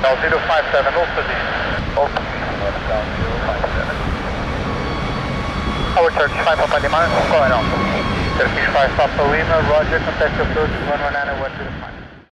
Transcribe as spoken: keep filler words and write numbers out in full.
Now zero five seven, also the open down zero five seven. Our Turkish five Papa Lima, going on. Turkish five Papa Lima, roger, contact approach one one nine one two five.